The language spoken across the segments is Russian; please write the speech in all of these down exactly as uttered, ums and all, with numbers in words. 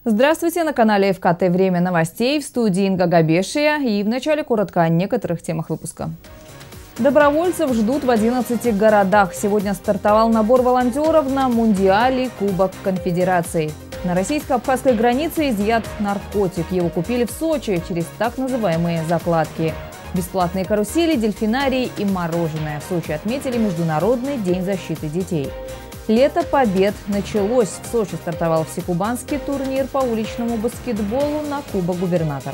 Здравствуйте, на канале эф ка тэ «Время новостей», в студии Инга Габешия, и вначале коротко о некоторых темах выпуска. Добровольцев ждут в одиннадцати городах. Сегодня стартовал набор волонтеров на Мундиале Кубок Конфедерации. На российско-абхазской границе изъят наркотик. Его купили в Сочи через так называемые закладки. Бесплатные карусели, дельфинарии и мороженое. В Сочи отметили Международный день защиты детей. Лето побед началось. В Сочи стартовал всекубанский турнир по уличному баскетболу на Кубок губернатора.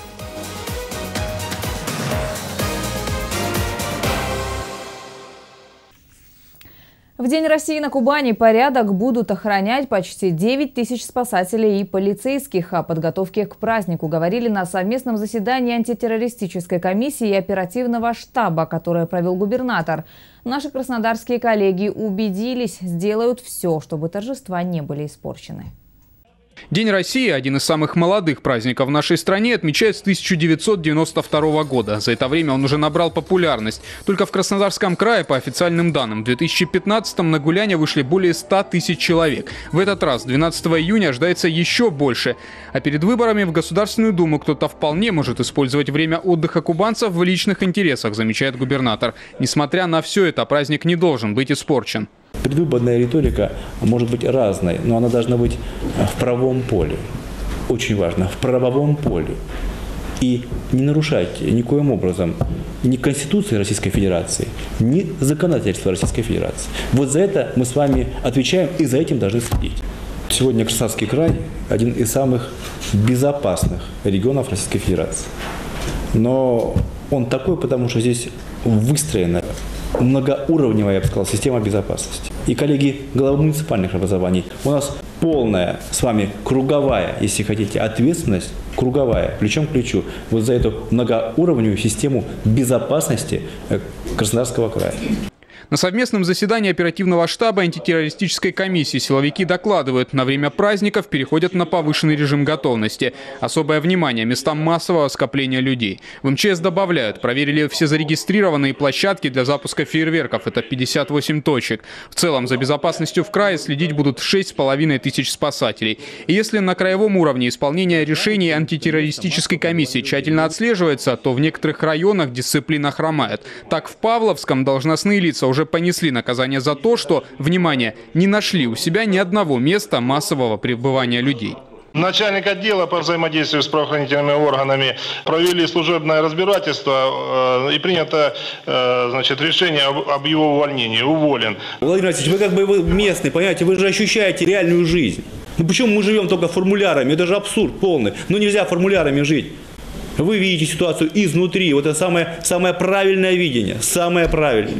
В День России на Кубани порядок будут охранять почти девять тысяч спасателей и полицейских. О подготовке к празднику говорили на совместном заседании антитеррористической комиссии и оперативного штаба, которое провел губернатор. Наши краснодарские коллеги убедились, сделают все, чтобы торжества не были испорчены. День России, один из самых молодых праздников в нашей стране, отмечают с тысяча девятьсот девяносто второго года. За это время он уже набрал популярность. Только в Краснодарском крае, по официальным данным, в две тысячи пятнадцатом на гуляние вышли более ста тысяч человек. В этот раз, двенадцатого июня, ожидается еще больше. А перед выборами в Государственную Думу кто-то вполне может использовать время отдыха кубанцев в личных интересах, замечает губернатор. Несмотря на все это, праздник не должен быть испорчен. Предвыборная риторика может быть разной, но она должна быть в правовом поле. Очень важно, в правовом поле. И не нарушайте никоим образом ни Конституции Российской Федерации, ни законодательства Российской Федерации. Вот за это мы с вами отвечаем и за этим должны следить. Сегодня Краснодарский край – один из самых безопасных регионов Российской Федерации. Но он такой, потому что здесь выстроена многоуровневая, я бы сказал, система безопасности. И, коллеги, главы муниципальных образований, у нас полная с вами круговая, если хотите, ответственность, круговая, плечом к плечу, вот за эту многоуровневую систему безопасности Краснодарского края. На совместном заседании оперативного штаба антитеррористической комиссии силовики докладывают, на время праздников переходят на повышенный режим готовности. Особое внимание местам массового скопления людей. В эм че эс добавляют, проверили все зарегистрированные площадки для запуска фейерверков. Это пятьдесят восемь точек. В целом за безопасностью в крае следить будут шесть с половиной тысяч спасателей. И если на краевом уровне исполнение решений антитеррористической комиссии тщательно отслеживается, то в некоторых районах дисциплина хромает. Так в Павловском должностные лица уже уже понесли наказание за то, что, внимание, не нашли у себя ни одного места массового пребывания людей. Начальник отдела по взаимодействию с правоохранительными органами провели служебное разбирательство и принято, значит, решение об его увольнении. Уволен. Владимир Васильевич, вы как бы вы местный, понимаете, вы же ощущаете реальную жизнь. Ну почему мы живем только формулярами? Это же абсурд полный. Ну нельзя формулярами жить. Вы видите ситуацию изнутри. Вот это самое, самое правильное видение. Самое правильное.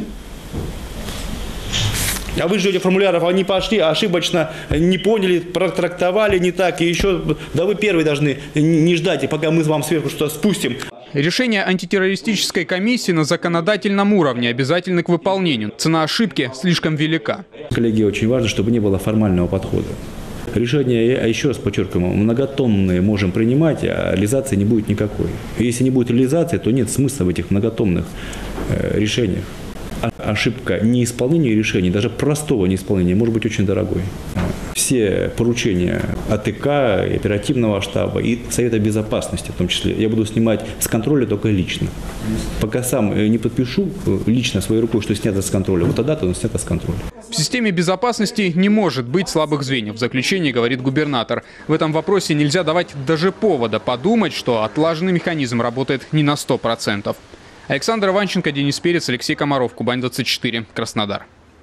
А вы ждете формуляров, они пошли, ошибочно не поняли, протрактовали не так. И еще, да вы первые должны не ждать, пока мы вам сверху что-то спустим. Решение антитеррористической комиссии на законодательном уровне обязательны к выполнению. Цена ошибки слишком велика. Коллеги, очень важно, чтобы не было формального подхода. Решения, я еще раз подчеркиваю, многотонные можем принимать, а реализации не будет никакой. Если не будет реализации, то нет смысла в этих многотонных э, решениях. Ошибка неисполнения решений, даже простого неисполнения, может быть очень дорогой. Все поручения а тэ ка, оперативного штаба и Совета Безопасности в том числе я буду снимать с контроля только лично. Пока сам не подпишу лично своей рукой, что снято с контроля, вот тогда-то он снято с контроля. В системе безопасности не может быть слабых звеньев, в заключении говорит губернатор. В этом вопросе нельзя давать даже повода подумать, что отлаженный механизм работает не на сто процентов. Александр Иванченко, Денис Перец, Алексей Комаров, Кубань двадцать четыре, Краснодар.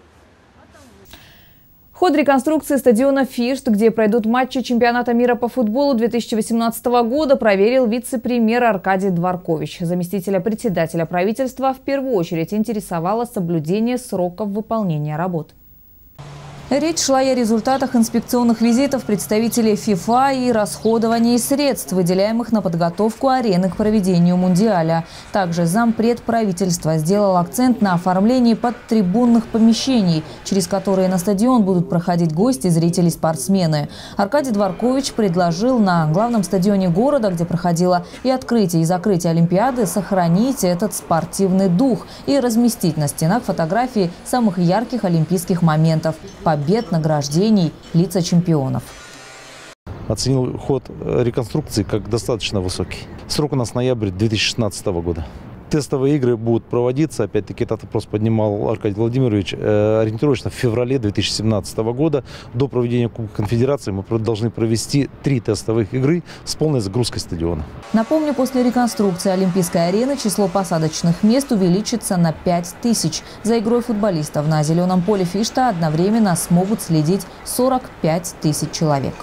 Ход реконструкции стадиона «Фишт», где пройдут матчи чемпионата мира по футболу две тысячи восемнадцатого года, проверил вице-премьер Аркадий Дворкович. Заместителя председателя правительства в первую очередь интересовало соблюдение сроков выполнения работ. Речь шла и о результатах инспекционных визитов представителей ФИФА и расходовании средств, выделяемых на подготовку арены к проведению Мундиаля. Также зампред правительства сделал акцент на оформлении подтрибунных помещений, через которые на стадион будут проходить гости, зрители, спортсмены. Аркадий Дворкович предложил на главном стадионе города, где проходило и открытие, и закрытие Олимпиады, сохранить этот спортивный дух и разместить на стенах фотографии самых ярких олимпийских моментов – побед, награждений, лица чемпионов. оценил ход реконструкции как достаточно высокий. Срок у нас ноябрь две тысячи шестнадцатого года. Тестовые игры будут проводиться, опять-таки этот вопрос поднимал Аркадий Владимирович, э, ориентировочно в феврале две тысячи семнадцатого года. До проведения Кубка Конфедерации мы должны провести три тестовых игры с полной загрузкой стадиона. Напомню, после реконструкции Олимпийской арены число посадочных мест увеличится на пять тысяч. За игрой футболистов на зеленом поле Фишта одновременно смогут следить сорок пять тысяч человек.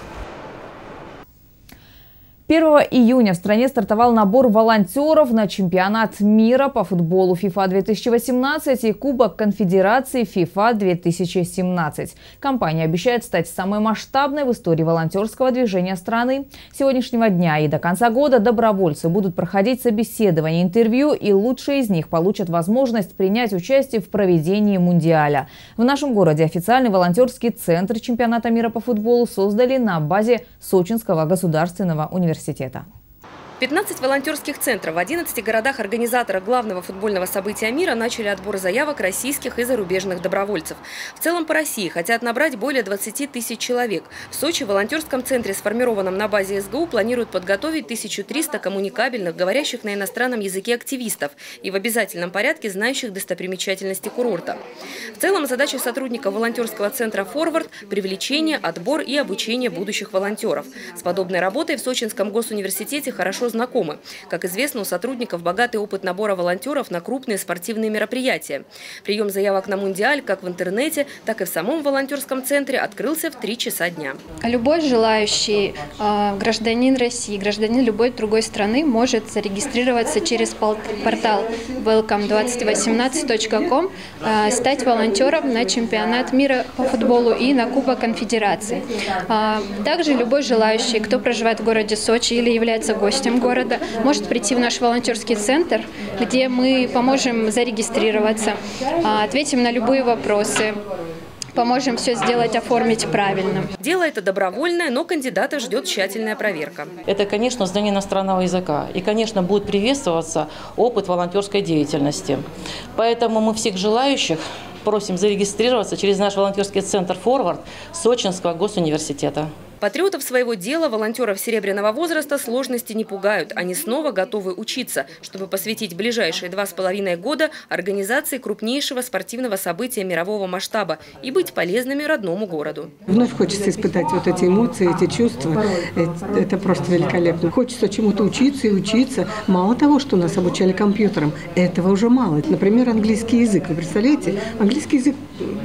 первого июня в стране стартовал набор волонтеров на чемпионат мира по футболу ФИФА две тысячи восемнадцать и Кубок Конфедерации ФИФА две тысячи семнадцать. Компания обещает стать самой масштабной в истории волонтерского движения страны. С сегодняшнего дня и до конца года добровольцы будут проходить собеседование, интервью, и лучшие из них получат возможность принять участие в проведении Мундиаля. В нашем городе официальный волонтерский центр чемпионата мира по футболу создали на базе Сочинского государственного университета. пятнадцать волонтерских центров в одиннадцати городах-организаторах главного футбольного события мира начали отбор заявок российских и зарубежных добровольцев. В целом по России хотят набрать более двадцати тысяч человек. В Сочи в волонтерском центре, сформированном на базе эс гэ у, планируют подготовить тысячу триста коммуникабельных, говорящих на иностранном языке активистов и в обязательном порядке знающих достопримечательности курорта. В целом задача сотрудников волонтерского центра «Форвард» – привлечение, отбор и обучение будущих волонтеров. С подобной работой в Сочинском госуниверситете хорошо знакомы. Как известно, у сотрудников богатый опыт набора волонтеров на крупные спортивные мероприятия. Прием заявок на Мундиаль как в интернете, так и в самом волонтерском центре открылся в три часа дня. Любой желающий э, гражданин России, гражданин любой другой страны может зарегистрироваться через портал велком двадцать восемнадцать точка ком, э, стать волонтером на чемпионат мира по футболу и на Кубок Конфедерации. Э, также любой желающий, кто проживает в городе Сочи или является гостем города, может прийти в наш волонтерский центр, где мы поможем зарегистрироваться, ответим на любые вопросы, поможем все сделать, оформить правильно. Дело это добровольное, но кандидата ждет тщательная проверка. Это, конечно, знание иностранного языка. И, конечно, будет приветствоваться опыт волонтерской деятельности. Поэтому мы всех желающих просим зарегистрироваться через наш волонтерский центр «Форвард» Сочинского госуниверситета. Патриотов своего дела, волонтеров серебряного возраста, сложности не пугают. Они снова готовы учиться, чтобы посвятить ближайшие два с половиной года организации крупнейшего спортивного события мирового масштаба и быть полезными родному городу. Вновь хочется испытать вот эти эмоции, эти чувства. Это, это просто великолепно. Хочется чему-то учиться и учиться. Мало того, что нас обучали компьютерам, этого уже мало. Например, английский язык. Вы представляете, английский язык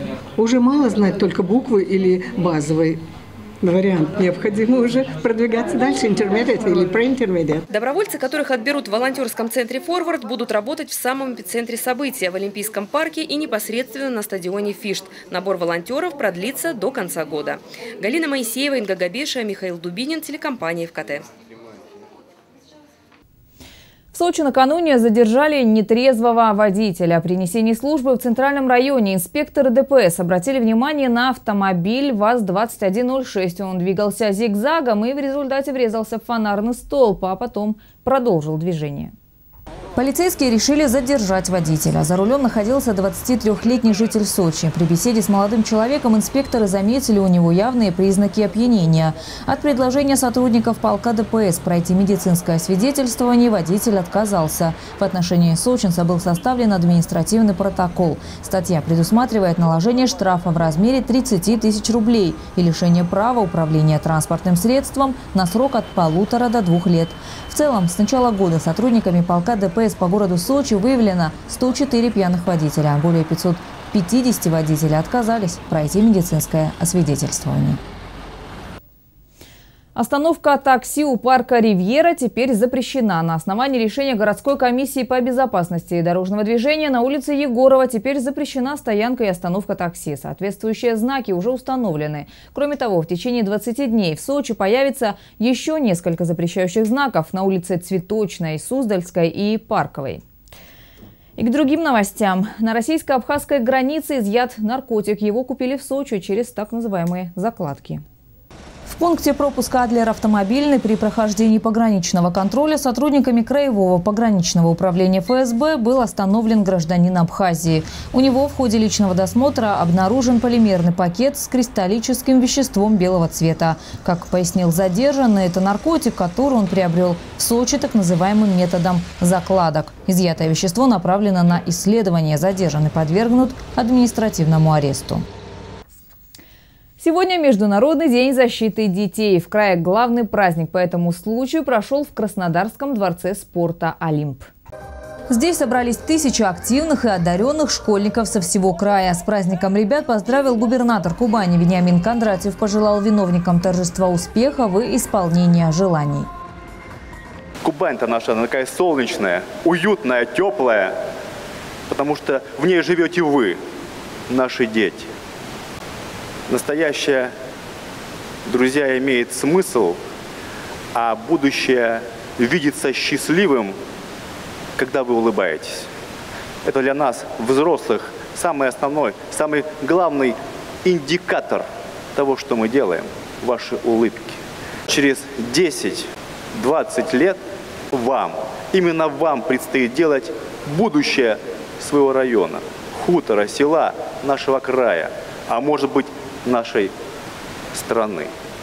уже мало знать только буквы или базовый вариант. Необходимо уже продвигаться дальше, intermediate или pre-intermediate. Добровольцы, которых отберут в волонтерском центре «Форвард», будут работать в самом эпицентре события – в Олимпийском парке и непосредственно на стадионе «Фишт». Набор волонтеров продлится до конца года. Галина Моисеева, Инга Габеша, Михаил Дубинин, телекомпания эф ка тэ. В Сочи накануне задержали нетрезвого водителя. При несении службы в Центральном районе инспекторы дэ пэ эс обратили внимание на автомобиль ВАЗ двадцать один ноль шесть. Он двигался зигзагом и в результате врезался в фонарный столб, а потом продолжил движение. Полицейские решили задержать водителя. За рулем находился двадцатитрёхлетний житель Сочи. При беседе с молодым человеком инспекторы заметили у него явные признаки опьянения. От предложения сотрудников полка дэ пэ эс пройти медицинское освидетельствование водитель отказался. В отношении сочинца был составлен административный протокол. Статья предусматривает наложение штрафа в размере тридцати тысяч рублей и лишение права управления транспортным средством на срок от полутора до двух лет. В целом, с начала года сотрудниками полка дэ пэ эс по городу Сочи выявлено сто четыре пьяных водителя, а более пятисот пятидесяти водителей отказались пройти медицинское освидетельствование. Остановка такси у парка «Ривьера» теперь запрещена. На основании решения городской комиссии по безопасности дорожного движения на улице Егорова теперь запрещена стоянка и остановка такси. Соответствующие знаки уже установлены. Кроме того, в течение двадцати дней в Сочи появится еще несколько запрещающих знаков на улице Цветочной, Суздальской и Парковой. И к другим новостям. На российско-абхазской границе изъят наркотик. Его купили в Сочи через так называемые закладки. В В пункте пропуска Адлер-Автомобильный при прохождении пограничного контроля сотрудниками Краевого пограничного управления эф эс бэ был остановлен гражданин Абхазии. У него в ходе личного досмотра обнаружен полимерный пакет с кристаллическим веществом белого цвета. Как пояснил задержанный, это наркотик, который он приобрел в Сочи так называемым методом закладок. Изъятое вещество направлено на исследование. Задержанный подвергнут административному аресту. Сегодня Международный день защиты детей. В крае главный праздник по этому случаю прошел в Краснодарском дворце спорта «Олимп». Здесь собрались тысячи активных и одаренных школьников со всего края. С праздником ребят поздравил губернатор Кубани Вениамин Кондратьев, пожелал виновникам торжества успехов и исполнения желаний. Кубань-то наша такая солнечная, уютная, теплая, потому что в ней живете вы, наши дети. Настоящее, друзья, имеет смысл, а будущее видится счастливым, когда вы улыбаетесь. Это для нас, взрослых, самый основной, самый главный индикатор того, что мы делаем, ваши улыбки. Через десять-двадцать лет вам, именно вам предстоит делать будущее своего района, хутора, села, нашего края, а может быть, нашей страны.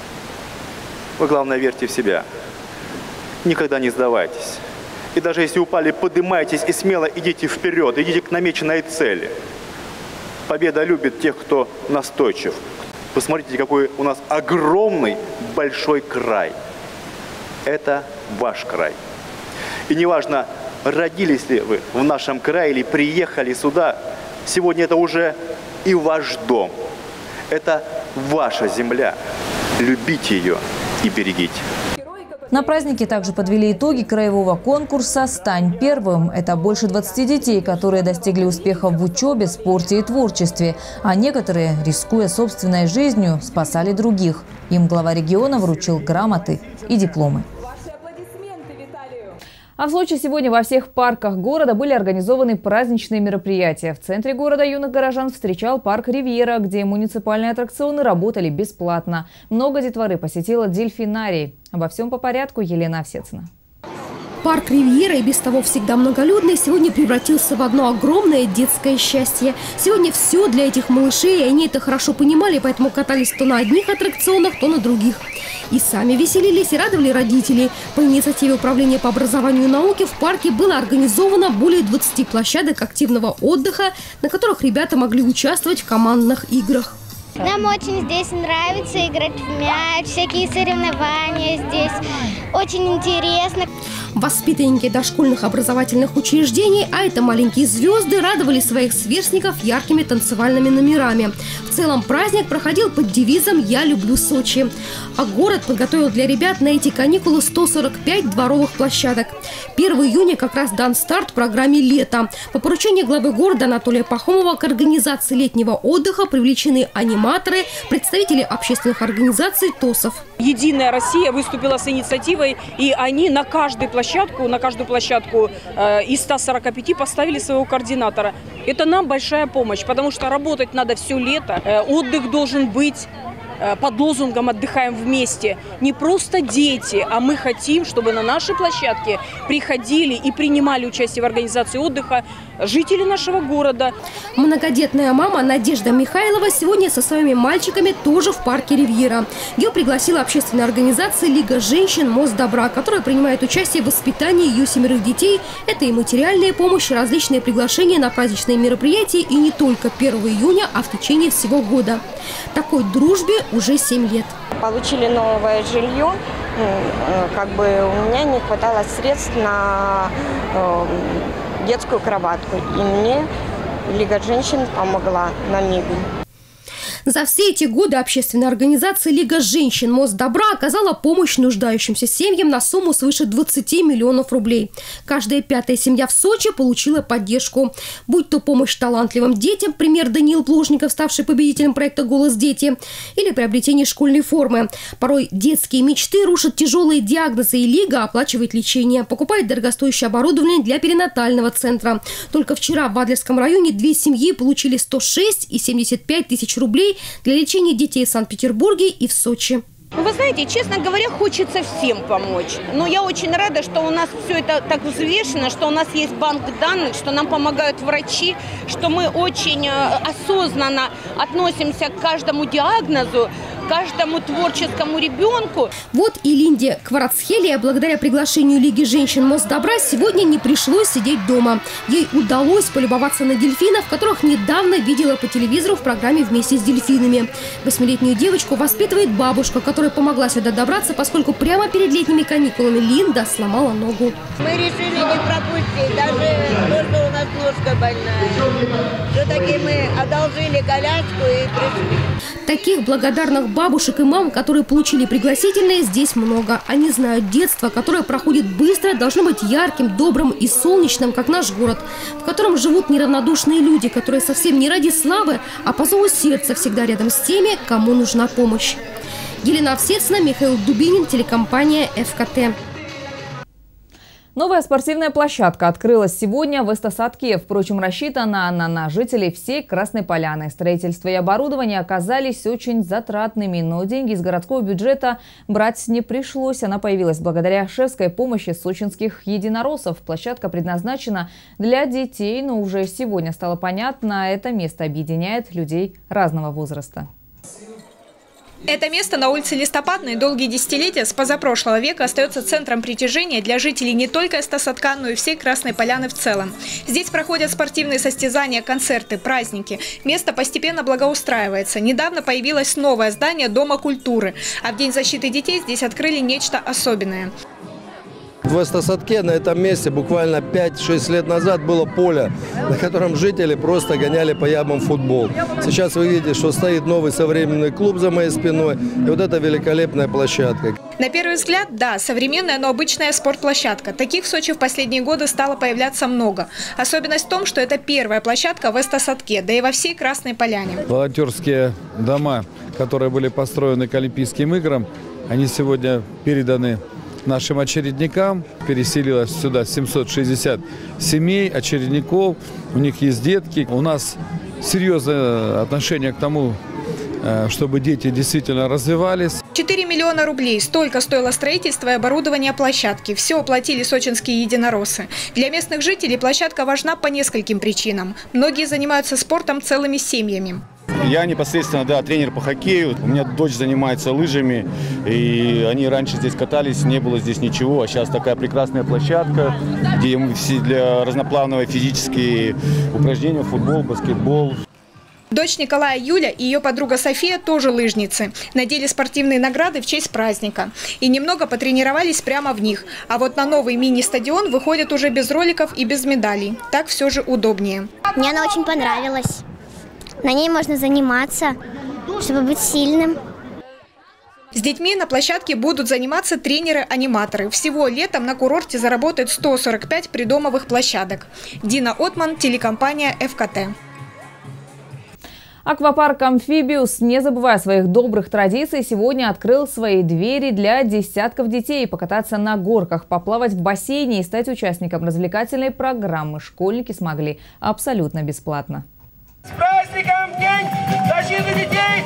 Вы, главное, верьте в себя. Никогда не сдавайтесь. И даже если упали, поднимайтесь и смело идите вперед, идите к намеченной цели. Победа любит тех, кто настойчив. Посмотрите, какой у нас огромный, большой край. Это ваш край. И неважно, родились ли вы в нашем крае или приехали сюда, сегодня это уже и ваш дом. Это ваша земля. Любите ее и берегите. На празднике также подвели итоги краевого конкурса «Стань первым». Это больше двадцати детей, которые достигли успехов в учебе, спорте и творчестве. А некоторые, рискуя собственной жизнью, спасали других. Им глава региона вручил грамоты и дипломы. А в Сочи сегодня во всех парках города были организованы праздничные мероприятия. В центре города юных горожан встречал парк «Ривьера», где муниципальные аттракционы работали бесплатно. Много детворы посетила дельфинарий. Обо всем по порядку. Елена Овсецина. Парк «Ривьера», и без того всегда многолюдный, сегодня превратился в одно огромное детское счастье. Сегодня все для этих малышей, и они это хорошо понимали, поэтому катались то на одних аттракционах, то на других. И сами веселились и радовали родителей. По инициативе Управления по образованию и науке в парке было организовано более двадцати площадок активного отдыха, на которых ребята могли участвовать в командных играх. Нам очень здесь нравится играть в мяч, всякие соревнования здесь. Очень интересно. Воспитанники дошкольных образовательных учреждений, а это маленькие звезды, радовали своих сверстников яркими танцевальными номерами. В целом праздник проходил под девизом «Я люблю Сочи». А город подготовил для ребят на эти каникулы сто сорок пять дворовых площадок. первого июня как раз дан старт программе «Лето». По поручению главы города Анатолия Пахомова к организации летнего отдыха привлечены аниматоры, представители общественных организаций, ТОСов. «Единая Россия» выступила с инициативой, и они на каждой площадку, на каждую площадку э, из ста сорока пяти поставили своего координатора. Это нам большая помощь, потому что работать надо все лето. Э, отдых должен быть э, под лозунгом «Отдыхаем вместе». Не просто дети, а мы хотим, чтобы на нашей площадке приходили и принимали участие в организации отдыха жители нашего города. Многодетная мама Надежда Михайлова сегодня со своими мальчиками тоже в парке «Ривьера». Ее пригласила общественная организация «Лига женщин Мост добра», которая принимает участие в воспитании ее семерых детей. Это и материальная помощь, и различные приглашения на праздничные мероприятия, и не только первого июня, а в течение всего года. Такой дружбе уже семь лет. Получили новое жилье. Как бы у меня не хватало средств на детскую кроватку. И мне Лига женщин помогла на мебель. За все эти годы общественная организация «Лига женщин Мост добра» оказала помощь нуждающимся семьям на сумму свыше двадцати миллионов рублей. Каждая пятая семья в Сочи получила поддержку. Будь то помощь талантливым детям, пример Даниил Плужников, ставший победителем проекта «Голос дети», или приобретение школьной формы. Порой детские мечты рушат тяжелые диагнозы, и Лига оплачивает лечение, покупает дорогостоящее оборудование для перинатального центра. Только вчера в Адлерском районе две семьи получили сто шесть и семьдесят пять тысяч рублей для лечения детей в Санкт-Петербурге и в Сочи. Вы знаете, честно говоря, хочется всем помочь. Но я очень рада, что у нас все это так взвешено, что у нас есть банк данных, что нам помогают врачи, что мы очень осознанно относимся к каждому диагнозу, каждому творческому ребенку. Вот и Линде Кварацхелия, благодаря приглашению Лиги женщин Мосдобра, сегодня не пришлось сидеть дома. Ей удалось полюбоваться на дельфинов, которых недавно видела по телевизору в программе «Вместе с дельфинами». Восьмилетнюю девочку воспитывает бабушка, которая помогла сюда добраться, поскольку прямо перед летними каникулами Линда сломала ногу. Мы решили не пропустить, даже то, что у нас ножка больная. Все-таки мы одолжили коляску и пришли. Таких благодарных бабушек и мам, которые получили пригласительные, здесь много. Они знают детство, которое проходит быстро, должно быть ярким, добрым и солнечным, как наш город, в котором живут неравнодушные люди, которые совсем не ради славы, а по зову сердца всегда рядом с теми, кому нужна помощь. Елена Овсецина, Михаил Дубинин, телекомпания эф ка тэ. Новая спортивная площадка открылась сегодня в Эстосадке. Впрочем, рассчитана она на жителей всей Красной Поляны. Строительство и оборудование оказались очень затратными, но деньги из городского бюджета брать не пришлось. Она появилась благодаря шефской помощи сочинских единороссов. Площадка предназначена для детей, но уже сегодня стало понятно, это место объединяет людей разного возраста. Это место на улице Листопадной долгие десятилетия с позапрошлого века остается центром притяжения для жителей не только Эстосадка, но и всей Красной Поляны в целом. Здесь проходят спортивные состязания, концерты, праздники. Место постепенно благоустраивается. Недавно появилось новое здание Дома культуры, а в День защиты детей здесь открыли нечто особенное. В Эстосадке на этом месте буквально пять-шесть лет назад было поле, на котором жители просто гоняли по ямам футбол. Сейчас вы видите, что стоит новый современный клуб за моей спиной, и вот эта великолепная площадка. На первый взгляд, да, современная, но обычная спортплощадка. Таких в Сочи в последние годы стало появляться много. Особенность в том, что это первая площадка в Эстосадке, да и во всей Красной Поляне. Волонтерские дома, которые были построены к Олимпийским играм, они сегодня переданы нашим очередникам. Переселилось сюда семьсот шестьдесят семей, очередников. У них есть детки. У нас серьезное отношение к тому, чтобы дети действительно развивались. четыре миллиона рублей. Столько стоило строительство и оборудование площадки. Все оплатили сочинские единороссы. Для местных жителей площадка важна по нескольким причинам. Многие занимаются спортом целыми семьями. Я непосредственно, да, тренер по хоккею. У меня дочь занимается лыжами. И они раньше здесь катались, не было здесь ничего. А сейчас такая прекрасная площадка, где мы все для разноплановые физические упражнения, футбол, баскетбол. Дочь Николая Юля и ее подруга София тоже лыжницы. Надели спортивные награды в честь праздника. И немного потренировались прямо в них. А вот на новый мини-стадион выходят уже без роликов и без медалей. Так все же удобнее. Мне она очень понравилась. На ней можно заниматься, чтобы быть сильным. С детьми на площадке будут заниматься тренеры-аниматоры. Всего летом на курорте заработает сто сорок пять придомовых площадок. Дина Отман, телекомпания эф ка тэ. Аквапарк «Амфибиус», не забывая своих добрых традиций, сегодня открыл свои двери для десятков детей. Покататься на горках, поплавать в бассейне и стать участником развлекательной программы школьники смогли абсолютно бесплатно. С праздником День защиты детей!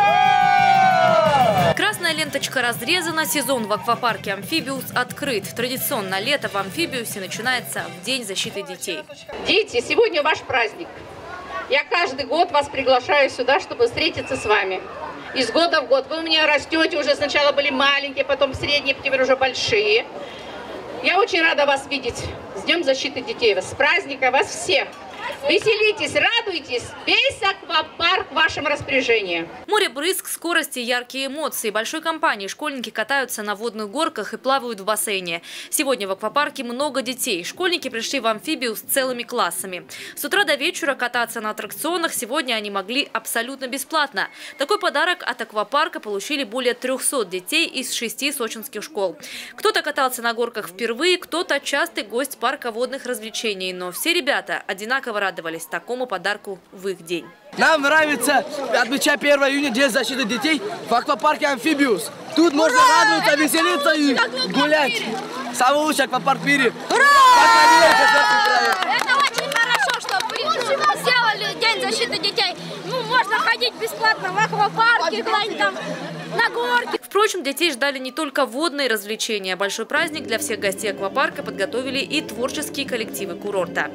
Ура! Красная ленточка разрезана, сезон в аквапарке «Амфибиус» открыт. Традиционно лето в «Амфибиусе» начинается в День защиты детей. Дети, сегодня ваш праздник. Я каждый год вас приглашаю сюда, чтобы встретиться с вами. Из года в год вы у меня растете, уже сначала были маленькие, потом средние, теперь уже большие. Я очень рада вас видеть. С Днем защиты детей. С праздника вас всех. Веселитесь, радуйтесь, весь аквапарк в вашем распоряжении. Море брызг, скорости, яркие эмоции. Большой компанией школьники катаются на водных горках и плавают в бассейне. Сегодня в аквапарке много детей. Школьники пришли в «Амфибиус» целыми классами. С утра до вечера кататься на аттракционах сегодня они могли абсолютно бесплатно. Такой подарок от аквапарка получили более трёхсот детей из шести сочинских школ. Кто-то катался на горках впервые, кто-то частый гость парка водных развлечений. Но все ребята одинаково радовались такому подарку в их день. Нам нравится отмечать первое июня, День защиты детей в аквапарке «Амфибиус». Тут Ура! Можно радоваться, веселиться и гулять. Самый лучший аквапарк в мире. Ура! Это очень хорошо, что сделали День защиты детей. Ну, можно ходить бесплатно в аквапарке, куда-нибудь там на горке. Впрочем, детей ждали не только водные развлечения. Большой праздник для всех гостей аквапарка подготовили и творческие коллективы курорта.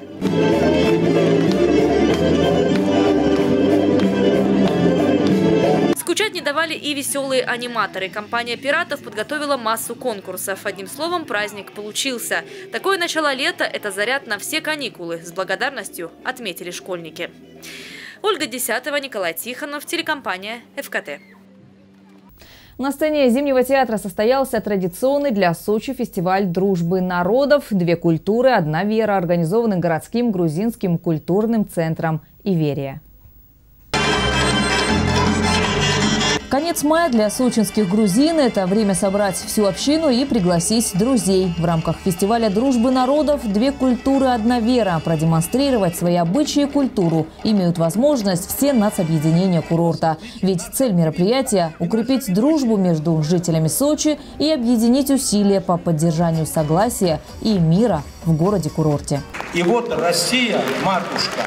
Скучать не давали и веселые аниматоры. Компания «Пиратов» подготовила массу конкурсов. Одним словом, праздник получился. Такое начало лета – это заряд на все каникулы. С благодарностью отметили школьники. Ольга Десятова, Николай Тихонов, телекомпания эф ка тэ. На сцене Зимнего театра состоялся традиционный для Сочи фестиваль дружбы народов «Две культуры, одна вера», организованный городским грузинским культурным центром «Иверия». Конец мая для сочинских грузин – это время собрать всю общину и пригласить друзей. В рамках фестиваля дружбы народов «Две культуры, одна вера» продемонстрировать свои обычаи и культуру имеют возможность все нацобъединения курорта. Ведь цель мероприятия – укрепить дружбу между жителями Сочи и объединить усилия по поддержанию согласия и мира в городе-курорте. И вот Россия, матушка,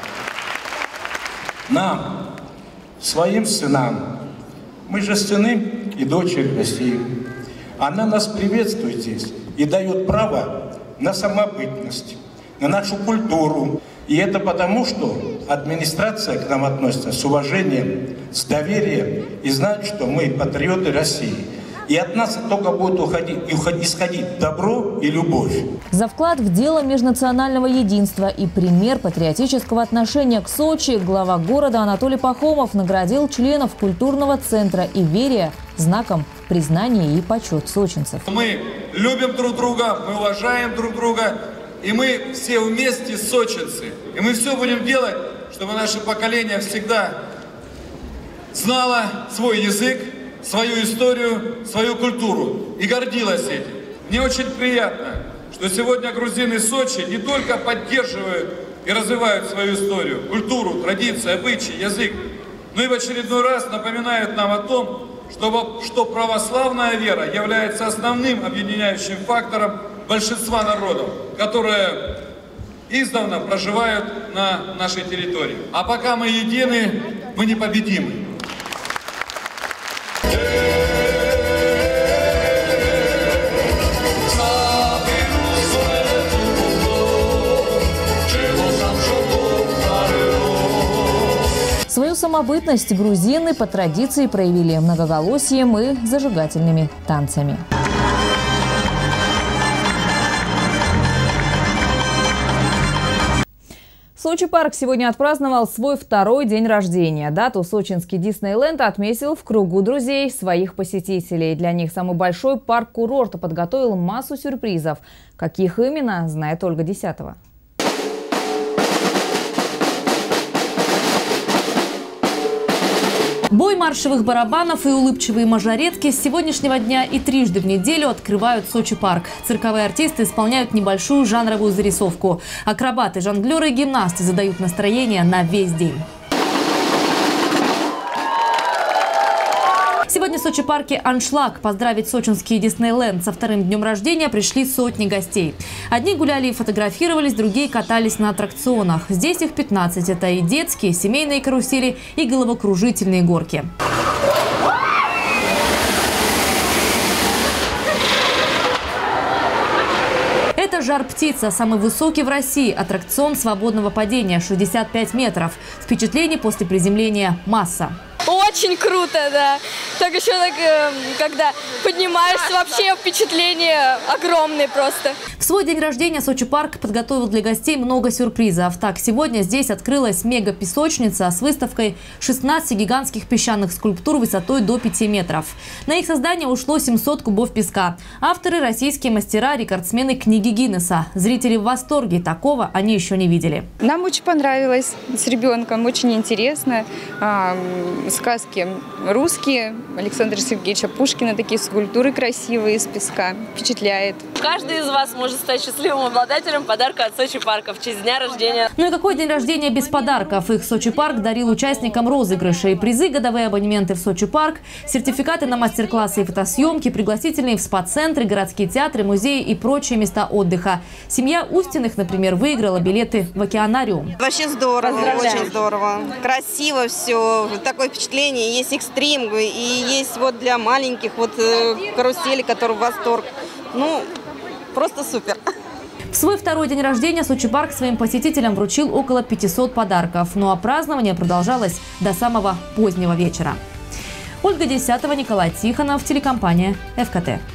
нам, своим сынам, мы же сыны и дочери России. Она нас приветствует здесь и дает право на самобытность, на нашу культуру. И это потому, что администрация к нам относится с уважением, с доверием и знает, что мы патриоты России. И от нас только будет уходить, исходить добро и любовь. За вклад в дело межнационального единства и пример патриотического отношения к Сочи глава города Анатолий Пахомов наградил членов культурного центра «Иверия» знаком признания и почет сочинцев. Мы любим друг друга, мы уважаем друг друга, и мы все вместе сочинцы. И мы все будем делать, чтобы наше поколение всегда знало свой язык, свою историю, свою культуру и гордилась этим. Мне очень приятно, что сегодня грузины Сочи не только поддерживают и развивают свою историю, культуру, традиции, обычаи, язык, но и в очередной раз напоминают нам о том, что, что православная вера является основным объединяющим фактором большинства народов, которые издавна проживают на нашей территории. А пока мы едины, мы непобедимы. Свою самобытность грузины по традиции проявили многоголосием и зажигательными танцами. Сочи парк сегодня отпраздновал свой второй день рождения. Дату сочинский Диснейленд отметил в кругу друзей своих посетителей. Для них самый большой парк курорта подготовил массу сюрпризов. Каких именно, знает Ольга Десятова. Бой маршевых барабанов и улыбчивые мажоретки с сегодняшнего дня и трижды в неделю открывают Сочи парк. Цирковые артисты исполняют небольшую жанровую зарисовку. Акробаты, жонглеры и гимнасты задают настроение на весь день. Сегодня в Сочи парке аншлаг. Поздравить сочинский Диснейленд со вторым днем рождения пришли сотни гостей. Одни гуляли и фотографировались, другие катались на аттракционах. Здесь их пятнадцать. Это и детские, семейные карусели, и головокружительные горки. Это «Жар-птица», самый высокий в России аттракцион свободного падения, шестьдесят пять метров. Впечатлений после приземления масса. Очень круто, да. Так еще так, э, когда поднимаешься, вообще впечатление огромное просто. В свой день рождения Сочи парк подготовил для гостей много сюрпризов. Так, сегодня здесь открылась мега-песочница с выставкой шестнадцати гигантских песчаных скульптур высотой до пяти метров. На их создание ушло семьсот кубов песка. Авторы – российские мастера, рекордсмены книги Гиннесса. Зрители в восторге. Такого они еще не видели. Нам очень понравилось с ребенком, очень интересно. Сказки русские, Александра Сергеевича Пушкина, такие скульптуры красивые из песка. Впечатляет. Каждый из вас может сможет стать счастливым обладателем подарка от Сочи Парка в честь дня рождения. Ну и какой день рождения без подарков? Их Сочи Парк дарил участникам розыгрышей. Призы, годовые абонементы в Сочи Парк, сертификаты на мастер-классы и фотосъемки, пригласительные в спа-центры, городские театры, музеи и прочие места отдыха. Семья Устиных, например, выиграла билеты в океанариум. Вообще здорово, очень здорово. Красиво все, такое впечатление. Есть экстрим и есть вот для маленьких вот карусели, которые в восторг. Ну, просто супер. В свой второй день рождения Сочи Парк своим посетителям вручил около пятисот подарков. Ну а празднование продолжалось до самого позднего вечера. Ольга Десятова, Николай Тихонов, телекомпания эф ка тэ.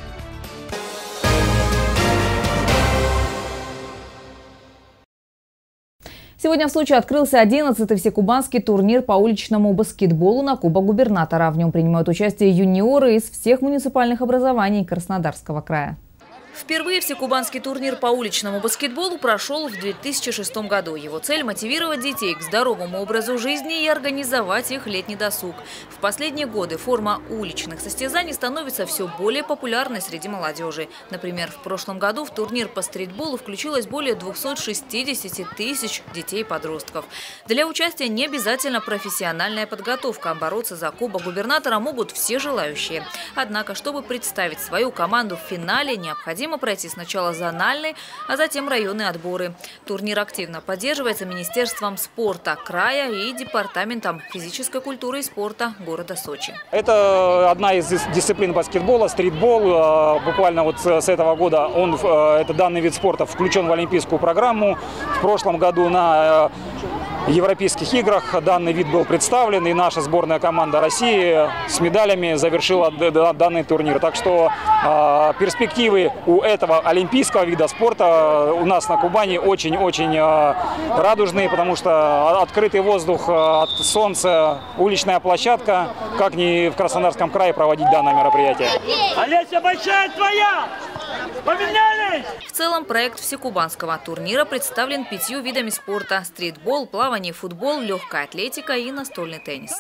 Сегодня в Сочи открылся одиннадцатый всекубанский турнир по уличному баскетболу на Кубок губернатора. В нем принимают участие юниоры из всех муниципальных образований Краснодарского края. Впервые всекубанский турнир по уличному баскетболу прошел в две тысячи шестом году. Его цель – мотивировать детей к здоровому образу жизни и организовать их летний досуг. В последние годы форма уличных состязаний становится все более популярной среди молодежи. Например, в прошлом году в турнир по стритболу включилось более двухсот шестидесяти тысяч детей и подростков. Для участия не обязательно профессиональная подготовка. Бороться за Кубок губернатора могут все желающие. Однако, чтобы представить свою команду в финале, необходимо пройти сначала зональный, а затем районные отборы. Турнир активно поддерживается Министерством спорта края и Департаментом физической культуры и спорта города Сочи. Это одна из дисциплин баскетбола, стритбол. Буквально вот с этого года он, это данный вид спорта включен в олимпийскую программу. В прошлом году на Европейских играх данный вид был представлен, и наша сборная команда России с медалями завершила данный турнир. Так что э, перспективы у этого олимпийского вида спорта у нас на Кубани очень-очень э, радужные, потому что открытый воздух, от солнца, уличная площадка, как ни в Краснодарском крае проводить данное мероприятие. Олеся, большая твоя! Поменялись! В целом проект всекубанского турнира представлен пятью видами спорта – стритбол, плавание, футбол, легкая атлетика и настольный теннис.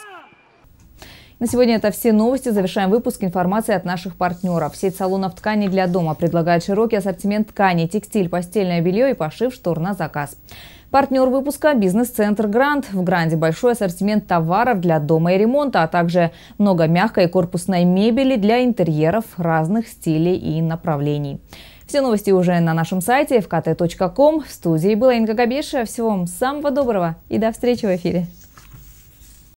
На сегодня это все новости. Завершаем выпуск информации от наших партнеров. Сеть салонов тканей для дома предлагает широкий ассортимент тканей, текстиль, постельное белье и пошив штор на заказ. Партнер выпуска – бизнес-центр «Грант». В «Гранде» большой ассортимент товаров для дома и ремонта, а также много мягкой и корпусной мебели для интерьеров разных стилей и направлений. Все новости уже на нашем сайте эф ка тэ точка ком. В студии была Инга Габешева. Всего вам самого доброго и до встречи в эфире.